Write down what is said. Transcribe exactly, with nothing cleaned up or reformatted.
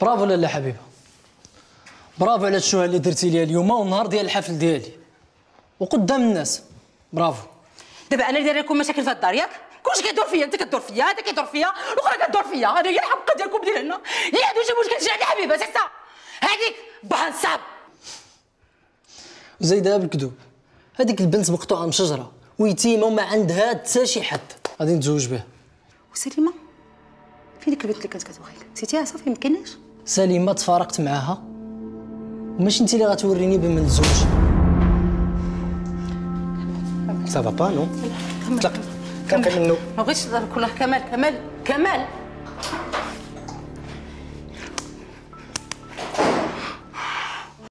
برافو لاله حبيبه، برافو على الشوهه اللي درتي لي اليوم والنهار ديال الحفل ديالي وقدام الناس. برافو. دابا انا دايره لكم مشاكل في الدار ياك؟ كلشي كيدور فيا، انت كدور فيا، هذا كيدور فيا، الاخرى كدور فيا. هذه هي الحقه ديالكم ديال هنا. اللي عنده شي مشكل شي عندي حبيبه سي سا. هذيك بهنصاب. وزايدها بالكذوب، هذيك البنت مقطوعه من شجره ويتيمه وما عندها حتى شي حد، غادي نتزوج بها. وسليمه فين ديك البنت اللي كانت كتبغيك؟ نسيتيها صافي ما كايناش؟ سليمه تفارقت معاها وماشي انت اللي غتوريني بين من نتزوج. سافا با نو؟ طلق طلق منو. ما بغيتش كلها كمال كمال كمال